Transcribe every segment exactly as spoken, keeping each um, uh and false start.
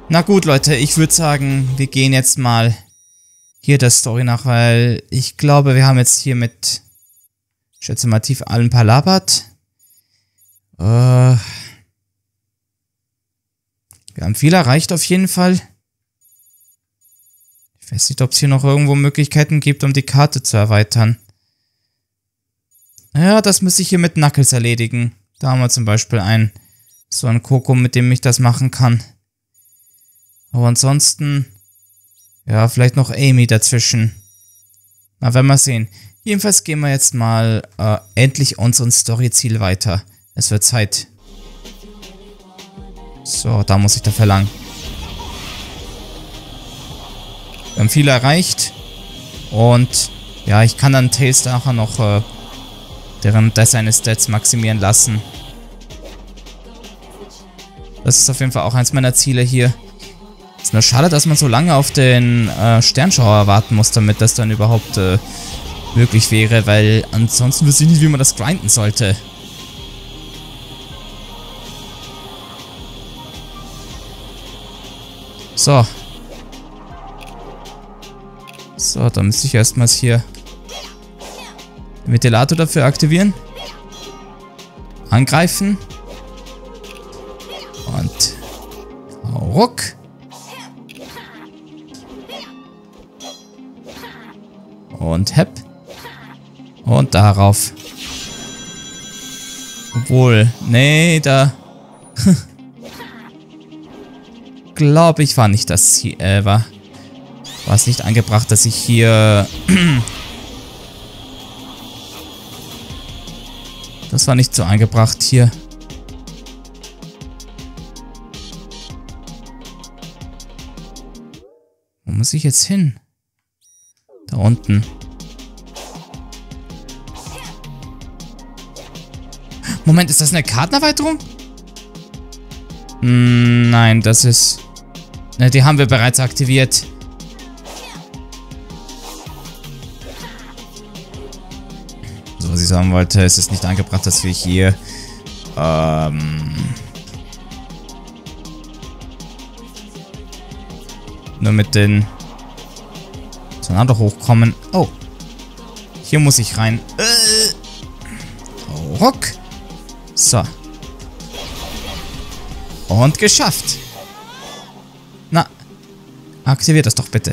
Na gut, Leute, ich würde sagen, wir gehen jetzt mal hier der Story nach, weil ich glaube, wir haben jetzt hier mit, ich schätze mal, tief allen palabert. Äh, wir haben viel erreicht auf jeden Fall. Ich weiß nicht, ob es hier noch irgendwo Möglichkeiten gibt, um die Karte zu erweitern. Ja, das müsste ich hier mit Knuckles erledigen. Da haben wir zum Beispiel einen, so einen Koko, mit dem ich das machen kann. Aber ansonsten, ja, vielleicht noch Amy dazwischen. Na, werden wir sehen. Jedenfalls gehen wir jetzt mal äh, endlich unseren Story-Ziel weiter. Es wird Zeit. So, da muss ich dafür lang. Wir haben viel erreicht. Und ja, ich kann dann Tails nachher noch äh, deren seine Stats maximieren lassen. Das ist auf jeden Fall auch eins meiner Ziele hier. Ist nur schade, dass man so lange auf den äh, Sternschauer warten muss, damit das dann überhaupt äh, möglich wäre, weil ansonsten wüsste ich nicht, wie man das grinden sollte. So. So, dann müsste ich erstmals hier den Ventilator dafür aktivieren. Angreifen. Und ruck. Und hepp. Und darauf. Obwohl, nee, da glaube ich, war nicht das Ziel, äh, war war es nicht angebracht, dass ich hier das war nicht so angebracht hier. Wo muss ich jetzt hin? Da unten. Moment, ist das eine Kartenerweiterung? Hm, nein, das ist... Ne, die haben wir bereits aktiviert. So, was ich sagen wollte, es ist nicht angebracht, dass wir hier... Ähm... nur mit den... Tornado hochkommen. Oh. Hier muss ich rein. Äh. Ruck. So. Und geschafft. Na. Aktiviert das doch bitte.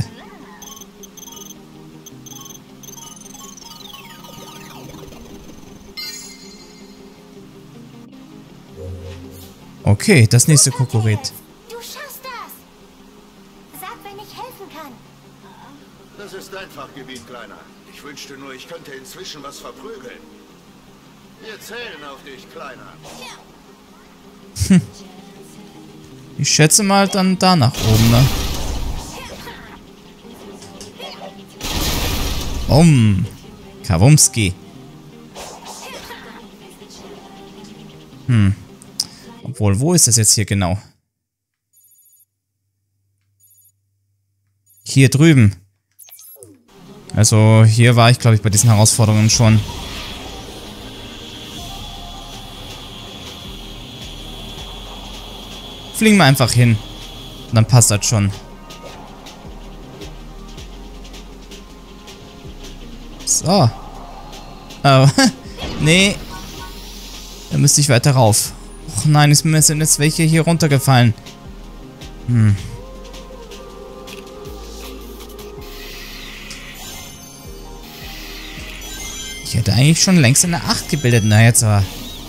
Okay, das nächste Kokoret. Du schaffst das. Sag, wenn ich helfen kann. Das ist dein Fachgebiet, Kleiner. Ich wünschte nur, ich könnte inzwischen was verprügeln. Wir zählen auf dich, Kleiner. Hm. Ich schätze mal dann da nach oben, ne? Um. Kawumski. Hm. Obwohl, wo ist das jetzt hier genau? Hier drüben. Also, hier war ich, glaube ich, bei diesen Herausforderungen schon. Fliegen wir einfach hin. Und dann passt das schon. So. Oh. Nee. Da müsste ich weiter rauf. Och nein, es sind jetzt welche hier runtergefallen. Hm. Ich hätte eigentlich schon längst eine acht gebildet. Na jetzt aber.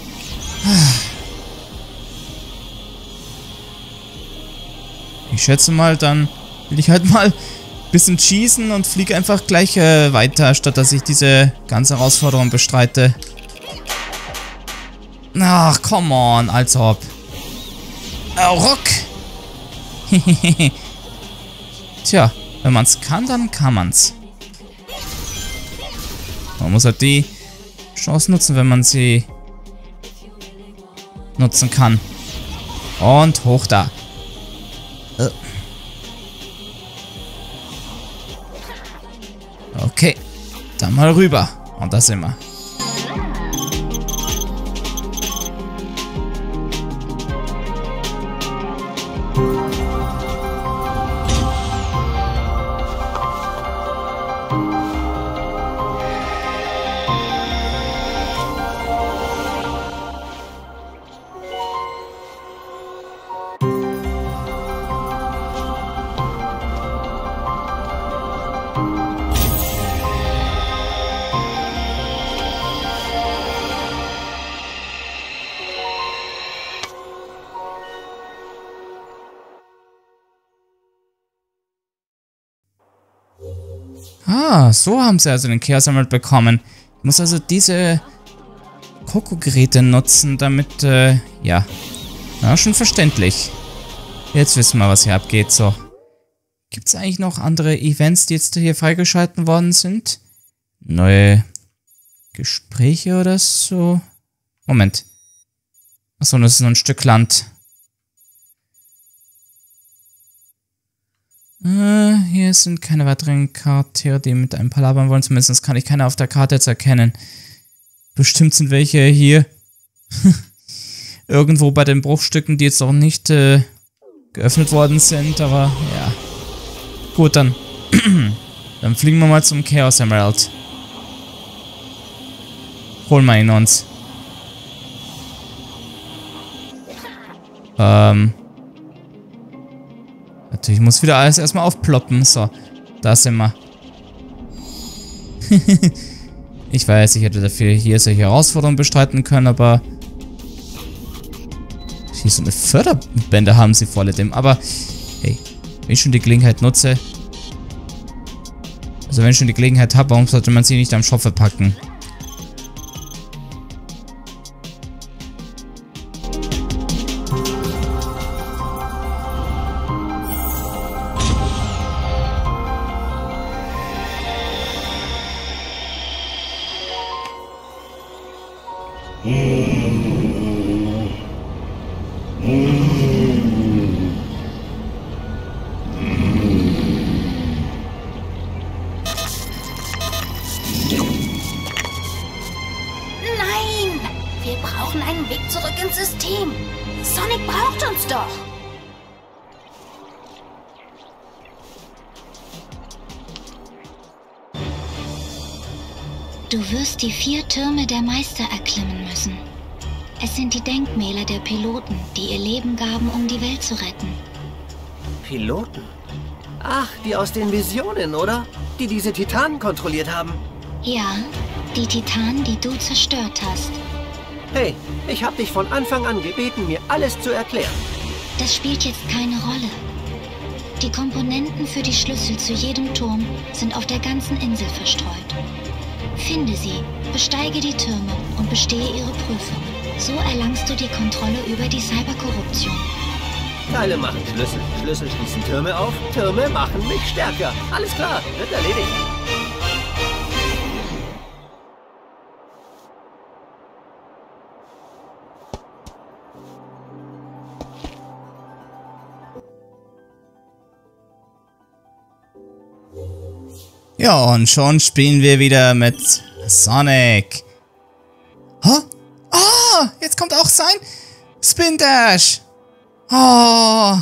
Ich schätze mal, dann will ich halt mal ein bisschen schießen und fliege einfach gleich äh, weiter, statt dass ich diese ganze Herausforderung bestreite. Ach, come on, als ob. Oh, Ruck! Tja, wenn man es kann, dann kann man's. Man muss halt die Chance nutzen, wenn man sie nutzen kann. Und hoch da. Okay, dann mal rüber. Und da sind wir. Ah, so haben sie also den Chaos Emerald bekommen. Ich muss also diese Coco-Geräte nutzen, damit, äh, ja. Na, schon verständlich. Jetzt wissen wir, was hier abgeht, so. Gibt es eigentlich noch andere Events, die jetzt hier freigeschalten worden sind? Neue Gespräche oder so? Moment. Achso, das ist nur ein Stück Land. Äh, hier sind keine weiteren Charaktere, die mit einem palabern wollen. Zumindest kann ich keine auf der Karte jetzt erkennen. Bestimmt sind welche hier. Irgendwo bei den Bruchstücken, die jetzt auch nicht äh, geöffnet worden sind, aber ja. Gut, dann. Dann fliegen wir mal zum Chaos Emerald. Holen wir ihn uns. Ähm. Natürlich muss wieder alles erstmal aufploppen. So, da sind wir. Ich weiß, ich hätte dafür hier solche Herausforderungen bestreiten können, aber... Hier so eine Förderbänder haben sie vor allem. Aber, hey, wenn ich schon die Gelegenheit nutze... Also wenn ich schon die Gelegenheit habe, warum sollte man sie nicht am Schopfe packen? Wir brauchen einen Weg zurück ins System. Sonic braucht uns doch. Du wirst die vier Türme der Meister erklimmen müssen. Es sind die Denkmäler der Piloten, die ihr Leben gaben, um die Welt zu retten. Piloten? Ach, die aus den Visionen, oder? Die diese Titanen kontrolliert haben. Ja, die Titanen, die du zerstört hast. Hey, ich habe dich von Anfang an gebeten, mir alles zu erklären. Das spielt jetzt keine Rolle. Die Komponenten für die Schlüssel zu jedem Turm sind auf der ganzen Insel verstreut. Finde sie, besteige die Türme und bestehe ihre Prüfung. So erlangst du die Kontrolle über die Cyberkorruption. Teile machen Schlüssel, Schlüssel schließen Türme auf, Türme machen mich stärker. Alles klar, wird erledigt. Ja, und schon spielen wir wieder mit Sonic. Hä? Ah, jetzt kommt auch sein Spin Dash. Oh.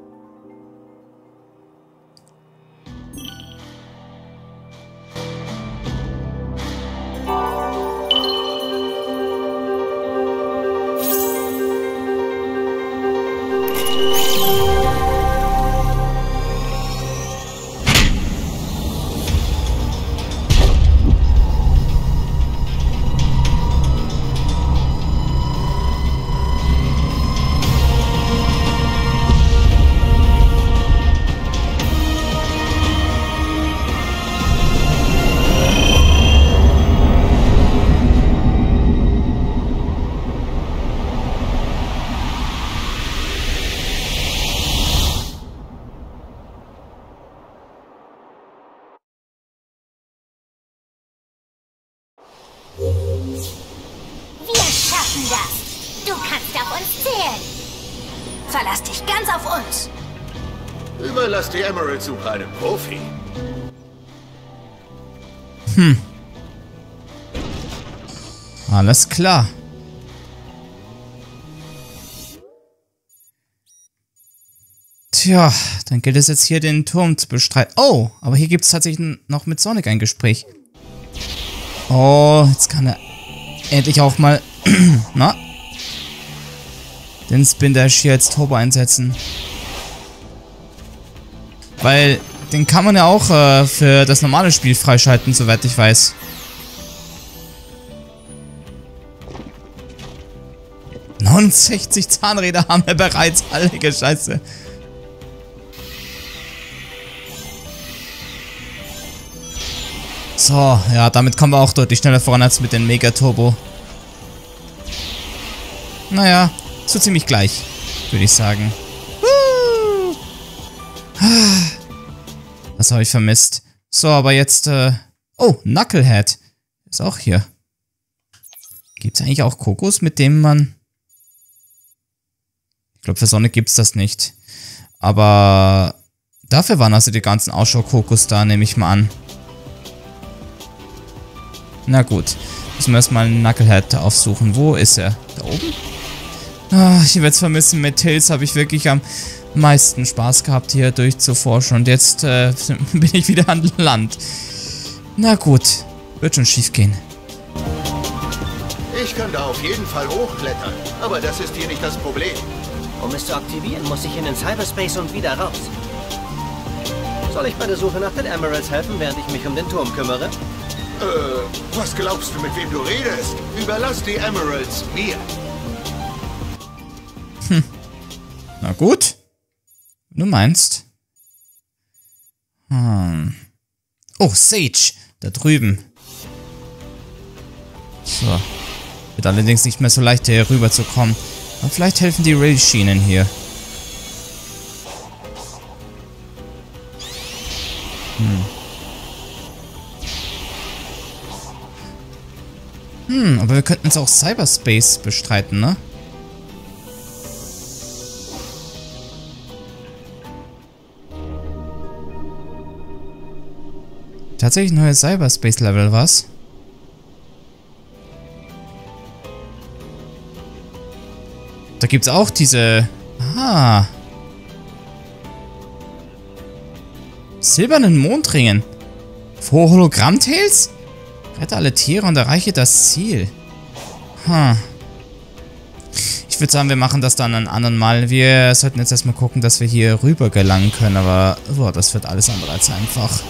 Wir schaffen das. Du kannst auf uns zählen. Verlass dich ganz auf uns. Überlass die Emerald-Suche einem Profi. Hm. Alles klar. Tja, dann gilt es jetzt hier den Turm zu bestreiten. Oh, aber hier gibt es tatsächlich noch mit Sonic ein Gespräch. Oh, jetzt kann er endlich auch mal na, den Spin Dash hier als Turbo einsetzen. Weil den kann man ja auch äh, für das normale Spiel freischalten, soweit ich weiß. neunundsechzig Zahnräder haben wir bereits. Heilige Scheiße. So, ja, damit kommen wir auch deutlich schneller voran als mit den Mega-Turbo. Naja, so ziemlich gleich, würde ich sagen. Das habe ich vermisst. So, aber jetzt, äh... oh, Knucklehead. Ist auch hier. Gibt es eigentlich auch Kokos, mit dem man... Ich glaube, für Sonic gibt es das nicht. Aber... Dafür waren also die ganzen Ausschau-Kokos da, nehme ich mal an. Na gut. Müssen wir erstmal einen Knucklehead aufsuchen. Wo ist er? Da oben? Ah, ich werde es vermissen. Mit Tails habe ich wirklich am meisten Spaß gehabt, hier durchzuforschen. Und jetzt äh, bin ich wieder an Land. Na gut. Wird schon schief gehen. Ich kann da auf jeden Fall hochklettern. Aber das ist hier nicht das Problem. Um es zu aktivieren, muss ich in den Cyberspace und wieder raus. Soll ich bei der Suche nach den Emeralds helfen, während ich mich um den Turm kümmere? Äh, was glaubst du, mit wem du redest? Überlass die Emeralds mir. Hm. Na gut. Du meinst. Hm. Oh, Sage. Da drüben. So. Wird allerdings nicht mehr so leicht, hier rüber zu kommen. Aber vielleicht helfen die Railschienen hier. Hm. Hm, aber wir könnten jetzt auch Cyberspace bestreiten, ne? Tatsächlich neue Cyberspace-Level, was? Da gibt's auch diese... Ah. Silbernen Mondringen. Vor Hologramm-Tails? Rette alle Tiere und erreiche das Ziel. Hm. Ich würde sagen, wir machen das dann ein anderen Mal. Wir sollten jetzt erstmal gucken, dass wir hier rüber gelangen können, aber boah, das wird alles andere als einfach.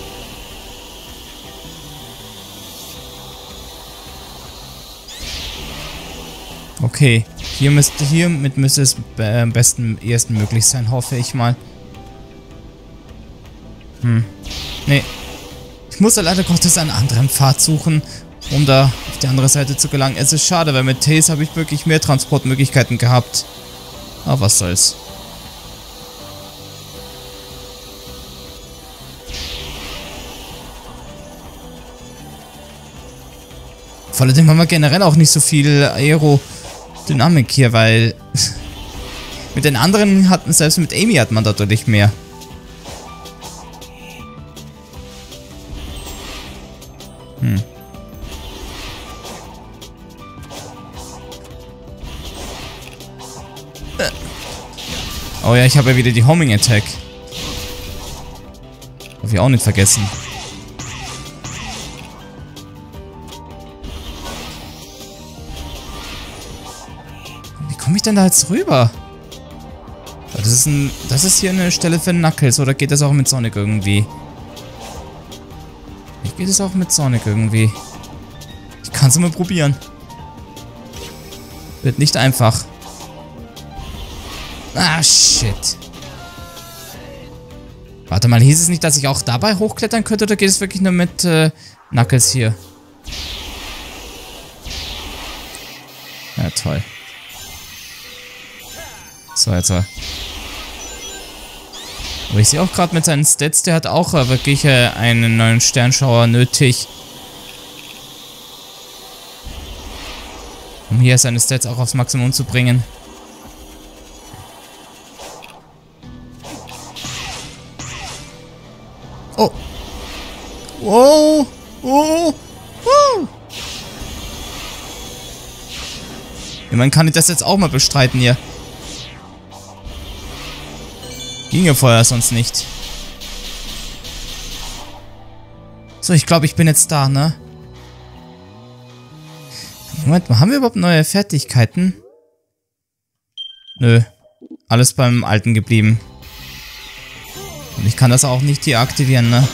Okay, hier müsste, hiermit müsste es am besten, ersten möglich sein, hoffe ich mal. Hm. Nee. Ich muss ja leider Gottes einen anderen Pfad suchen, um da auf die andere Seite zu gelangen. Es ist schade, weil mit Tails habe ich wirklich mehr Transportmöglichkeiten gehabt. Aber was soll's. Vor allem haben wir generell auch nicht so viel Aerodynamik hier, weil mit den anderen hatten, selbst mit Amy hat man da deutlich mehr. Hm. Oh ja, ich habe ja wieder die Homing Attack. Darf ich auch nicht vergessen. Wie komme ich denn da jetzt rüber? Das ist, ein, das ist hier eine Stelle für Knuckles, oder geht das auch mit Sonic irgendwie? Geht es auch mit Sonic irgendwie? Ich kann es mal probieren. Wird nicht einfach. Ah, shit. Warte mal, hieß es nicht, dass ich auch dabei hochklettern könnte, oder geht es wirklich nur mit äh, Knuckles hier? Ja, toll. So, jetzt mal. Aber ich sehe auch gerade mit seinen Stats, der hat auch äh, wirklich äh, einen neuen Sternschauer nötig. Um hier seine Stats auch aufs Maximum zu bringen. Oh. Wow. Oh. Oh. Ja, man kann das jetzt auch mal bestreiten hier. Ging ja vorher sonst nicht. So, ich glaube, ich bin jetzt da, ne? Moment mal, haben wir überhaupt neue Fertigkeiten? Nö. Alles beim Alten geblieben. Und ich kann das auch nicht deaktivieren, ne?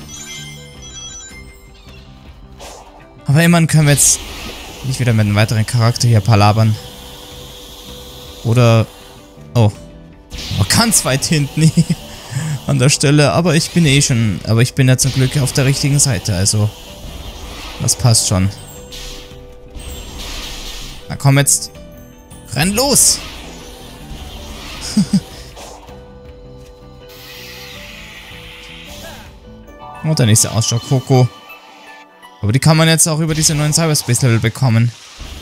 Aber immerhin können wir jetzt nicht wieder mit einem weiteren Charakter hier palabern. Oder... Oh. Aber ganz weit hinten an der Stelle. Aber ich bin eh schon... Aber ich bin ja zum Glück auf der richtigen Seite, also... Das passt schon. Na komm jetzt. Renn los! Und der nächste Ausschau, Coco. Aber die kann man jetzt auch über diese neuen Cyberspace-Level bekommen.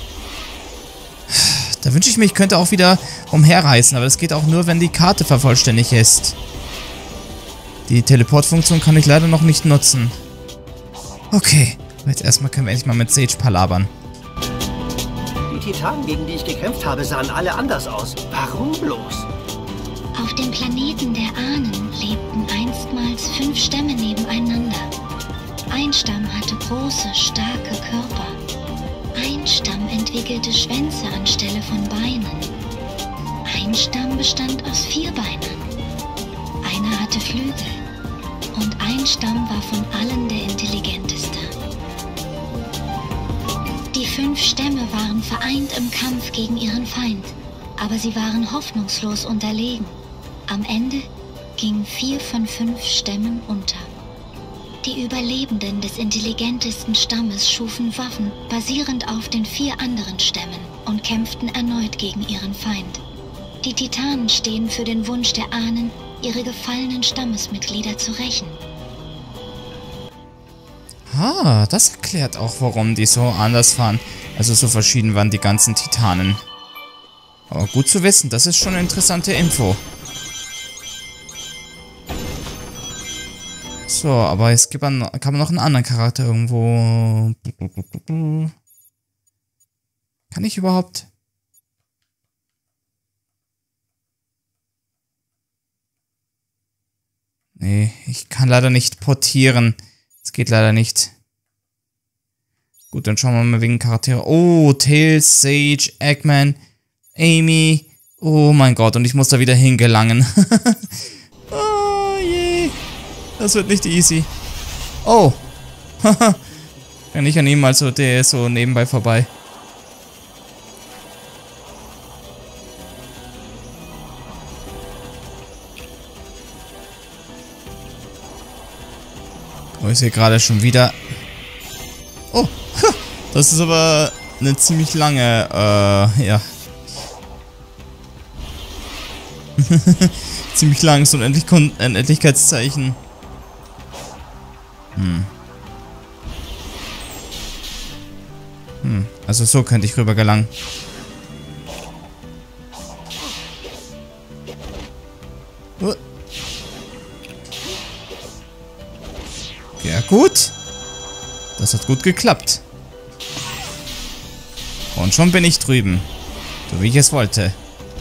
Da wünsche ich mir, ich könnte auch wieder umherreisen, aber das geht auch nur, wenn die Karte vervollständigt ist. Die Teleportfunktion kann ich leider noch nicht nutzen. Okay, aber jetzt erstmal können wir endlich mal mit Sage palabern. Die Titanen, gegen die ich gekämpft habe, sahen alle anders aus. Warum bloß? Auf dem Planeten der Ahnen lebten einstmals fünf Stämme nebeneinander. Ein Stamm hatte große, starke Körper. Ein Stamm entwickelte Schwänze anstelle von Beinen. Ein Stamm bestand aus Vierbeinern. Einer hatte Flügel. Und ein Stamm war von allen der intelligenteste. Die fünf Stämme waren vereint im Kampf gegen ihren Feind, aber sie waren hoffnungslos unterlegen. Am Ende gingen vier von fünf Stämmen unter. Die Überlebenden des intelligentesten Stammes schufen Waffen basierend auf den vier anderen Stämmen und kämpften erneut gegen ihren Feind. Die Titanen stehen für den Wunsch der Ahnen, ihre gefallenen Stammesmitglieder zu rächen. Ah, das erklärt auch, warum die so anders waren. Also so verschieden waren die ganzen Titanen. Aber gut zu wissen, das ist schon eine interessante Info. So, aber es gibt an, kann man noch einen anderen Charakter irgendwo... Kann ich überhaupt... Nee, ich kann leider nicht portieren. Das geht leider nicht. Gut, dann schauen wir mal wegen Charaktere. Oh, Tails, Sage, Eggman, Amy. Oh mein Gott, und ich muss da wieder hingelangen. Oh je. Das wird nicht easy. Oh. Kann ich an ihm mal so, der ist so nebenbei vorbei. Oh, ich sehe gerade schon wieder... Oh, das ist aber eine ziemlich lange, äh, ja. Ziemlich lang, so ein Endlich Endlichkeitszeichen. Hm. Hm, also so könnte ich rüber gelangen. Oh. Ja, gut. Das hat gut geklappt. Und schon bin ich drüben. So wie ich es wollte.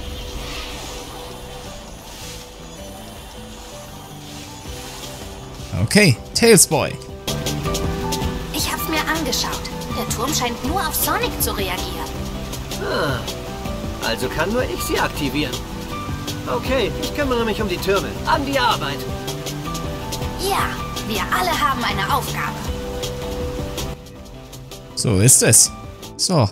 Okay, Tails Boy. Ich hab's mir angeschaut. Der Turm scheint nur auf Sonic zu reagieren. Ah, also kann nur ich sie aktivieren. Okay, ich kümmere mich um die Türme. An die Arbeit. Ja, wir alle haben eine Aufgabe. So ist es. So.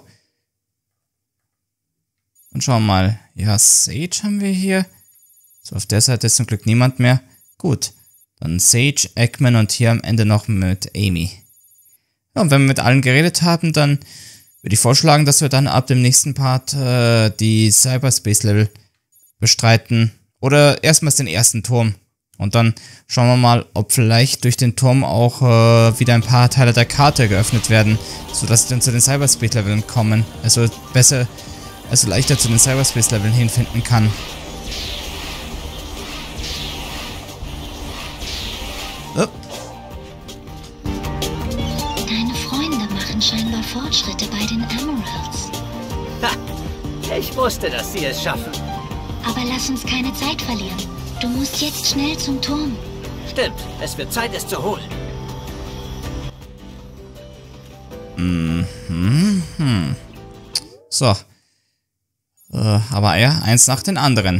Und schauen wir mal. Ja, Sage haben wir hier. So, auf der Seite ist zum Glück niemand mehr. Gut. Dann Sage, Eggman und hier am Ende noch mit Amy. Ja, und wenn wir mit allen geredet haben, dann würde ich vorschlagen, dass wir dann ab dem nächsten Part äh, die Cyberspace-Level bestreiten. Oder erstmals den ersten Turm. Und dann schauen wir mal, ob vielleicht durch den Turm auch äh, wieder ein paar Teile der Karte geöffnet werden, sodass wir dann zu den Cyberspace-Leveln kommen. Also besser, also leichter zu den Cyberspace-Leveln hinfinden kann. Oh. Deine Freunde machen scheinbar Fortschritte bei den Emeralds. Ha! Ich wusste, dass sie es schaffen. Aber lass uns keine Zeit verlieren. Du musst jetzt schnell zum Turm. Stimmt, es wird Zeit, es zu holen. Mhm. Hm. So. Äh, aber ja, eins nach den anderen.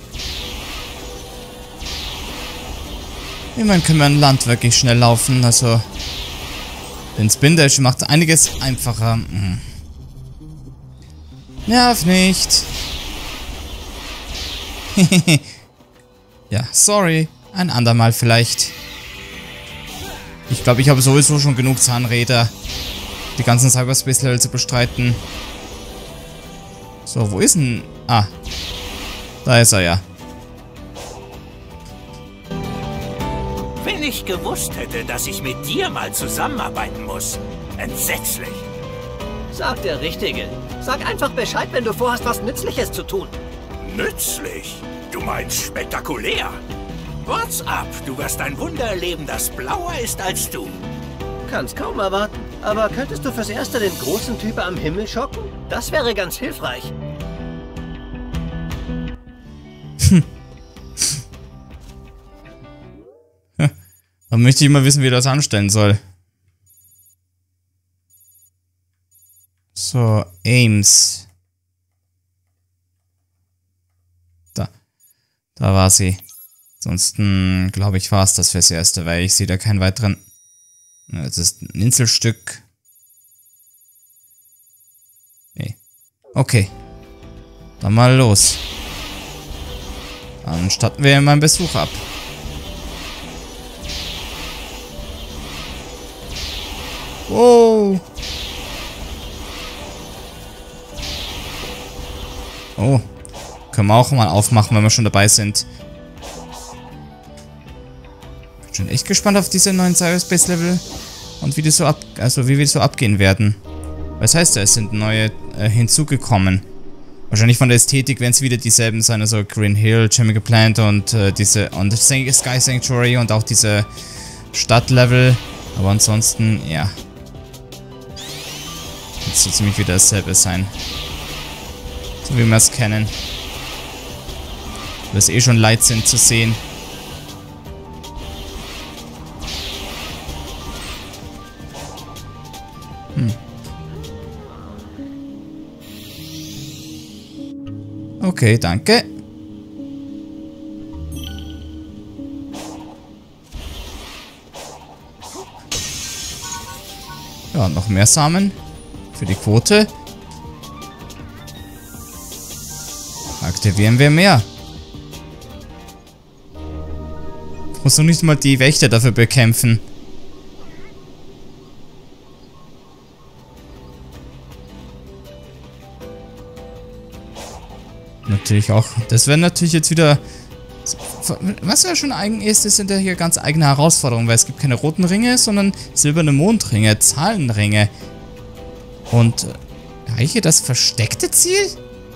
Immerhin können wir an Land wirklich schnell laufen, also... Den Spin Dash macht einiges einfacher. Hm. Nerv nicht. Ja, sorry. Ein andermal vielleicht. Ich glaube, ich habe sowieso schon genug Zahnräder, die ganzen Cyberspace-Level zu bestreiten. So, wo ist denn... Ah. Da ist er ja. Wenn ich gewusst hätte, dass ich mit dir mal zusammenarbeiten muss. Entsetzlich. Sagt der Richtige. Sag einfach Bescheid, wenn du vorhast, was Nützliches zu tun. Nützlich? Du meinst spektakulär? What's up? Du wirst ein Wunder erleben, das blauer ist als du. Kann's kaum erwarten. Aber könntest du fürs Erste den großen Typ am Himmel schocken? Das wäre ganz hilfreich. Hm. Dann möchte ich mal wissen, wie er das anstellen soll. So, Ames. Da. Da war sie. Ansonsten, glaube ich, war es das fürs Erste, weil ich sehe da keinen weiteren... Das ist ein Inselstück. Nee. Okay. Dann mal los. Dann starten wir meinen Besuch ab. Wow. Oh. Können wir auch mal aufmachen, wenn wir schon dabei sind. Bin schon echt gespannt auf diese neuen Cyberspace-Level und wie die so ab, also wie wir so abgehen werden. Was heißt da, es sind neue äh, hinzugekommen. Wahrscheinlich von der Ästhetik werden es wieder dieselben sein, also Green Hill, Chemical Plant und äh, diese und Sky Sanctuary und auch diese Stadtlevel. Aber ansonsten, ja. Wird so ziemlich wieder dasselbe sein. So wie wir es kennen. Wo es eh schon leid sind zu sehen. Hm. Okay, danke. Ja, noch mehr Samen für die Quote. Aktivieren wir mehr. Musst du nicht mal die Wächter dafür bekämpfen. Natürlich auch. Das wäre natürlich jetzt wieder... Was ja schon eigen ist, das sind ja hier ganz eigene Herausforderungen, weil es gibt keine roten Ringe, sondern silberne Mondringe, Zahlenringe. Und... Reiche das versteckte Ziel?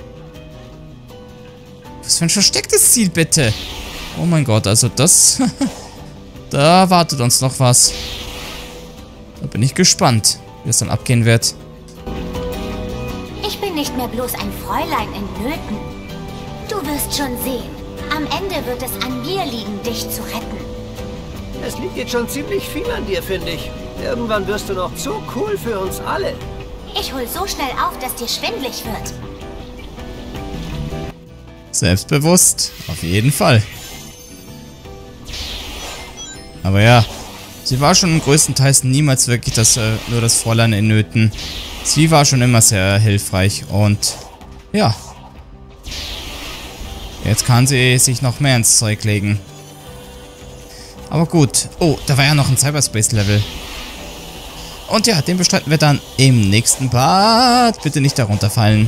Was für ein verstecktes Ziel, bitte? Oh mein Gott, also das... da wartet uns noch was. Da bin ich gespannt, wie es dann abgehen wird. Ich bin nicht mehr bloß ein Fräulein in Nöten. Du wirst schon sehen. Am Ende wird es an mir liegen, dich zu retten. Es liegt jetzt schon ziemlich viel an dir, finde ich. Irgendwann wirst du noch zu cool für uns alle. Ich hol so schnell auf, dass dir schwindlig wird. Selbstbewusst, auf jeden Fall. Aber ja, sie war schon größtenteils niemals wirklich das, äh, nur das Fräulein in Nöten. Sie war schon immer sehr hilfreich und ja. Jetzt kann sie sich noch mehr ins Zeug legen. Aber gut. Oh, da war ja noch ein Cyberspace-Level. Und ja, den bestreiten wir dann im nächsten Part. Bitte nicht darunter fallen.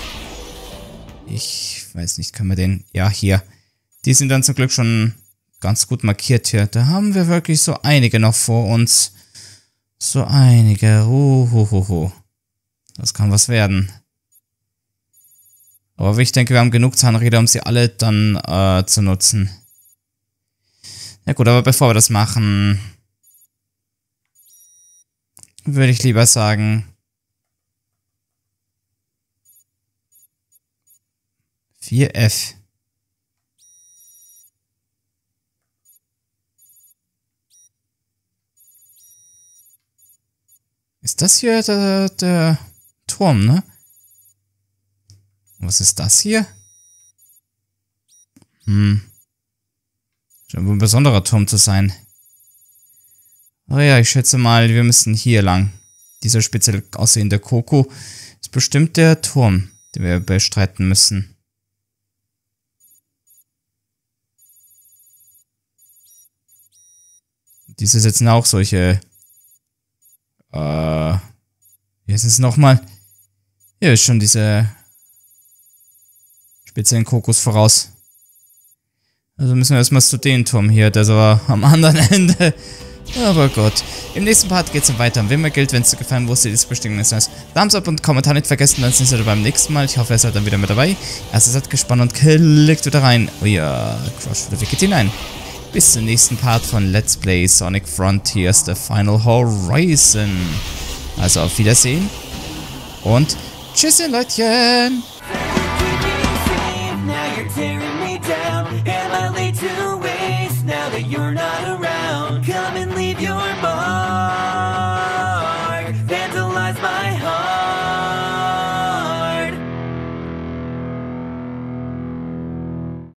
Ich weiß nicht, können wir den... Ja, hier. Die sind dann zum Glück schon ganz gut markiert hier. Da haben wir wirklich so einige noch vor uns. So einige. Uhuhuhu. Das kann was werden. Aber ich denke, wir haben genug Zahnräder, um sie alle dann äh, zu nutzen. Ja gut, aber bevor wir das machen, würde ich lieber sagen... vier F. Ist das hier der, der Turm, ne? Was ist das hier? Hm. Scheint wohl ein besonderer Turm zu sein. Oh ja, ich schätze mal, wir müssen hier lang. Dieser speziell aussehende Koko ist bestimmt der Turm, den wir bestreiten müssen. Diese setzen auch solche... Äh... Wie heißt es nochmal? Hier ist schon diese... speziellen Kokos voraus. Also müssen wir erstmal zu den Turm hier, der so am anderen Ende. Aber Gott. Im nächsten Part geht es dann weiter am Wimmergild. Wenn es dir gefallen wusstet, ist bestimmt nichts. Thumbs up und Kommentar nicht vergessen, dann sind wir beim nächsten Mal. Ich hoffe, ihr seid dann wieder mit dabei. Also seid gespannt und klickt wieder rein. Euer Crush wieder Wicked hinein. Bis zum nächsten Part von Let's Play Sonic Frontiers The Final Horizon. Also auf Wiedersehen und tschüsschen, Leutchen.